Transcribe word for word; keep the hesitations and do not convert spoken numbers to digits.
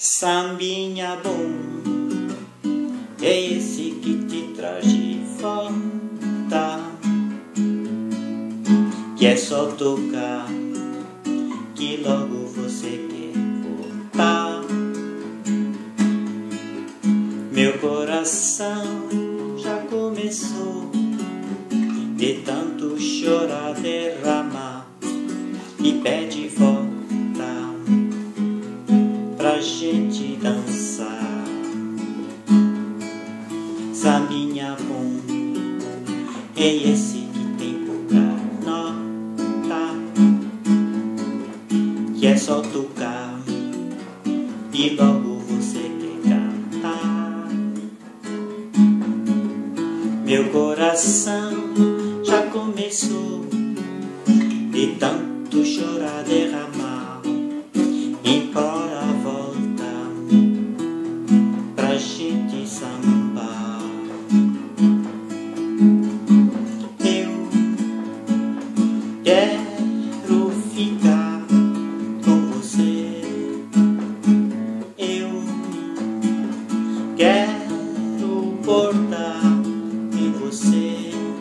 Sambinha bom, é esse que te traz de volta, que é só tocar, que logo você quer voltar. Meu coração já começou de tanto chorar, derramar, e pede volta pra gente dançar. Sambinha bom, é esse que tem pouca nota, que é só tocar e logo você quer cantar. Meu coração já começou de tanto chorar, derramar, implora a volta pra gente sambar. Eu quero ficar com você, eu quero bordar em você.